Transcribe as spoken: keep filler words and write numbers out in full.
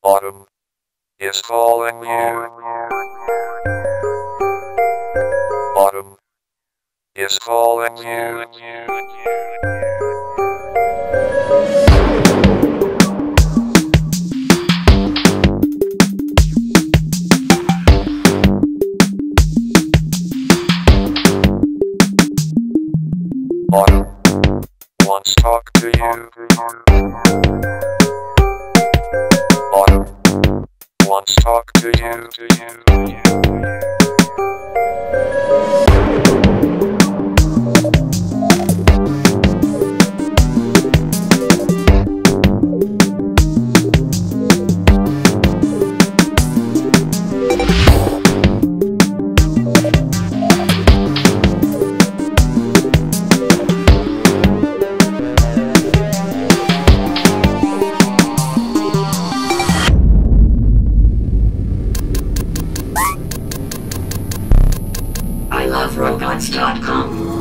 Autumn is calling you. Autumn is calling you. Autumn wants to talk to you. Autumn wants to talk to you. I love robots dot com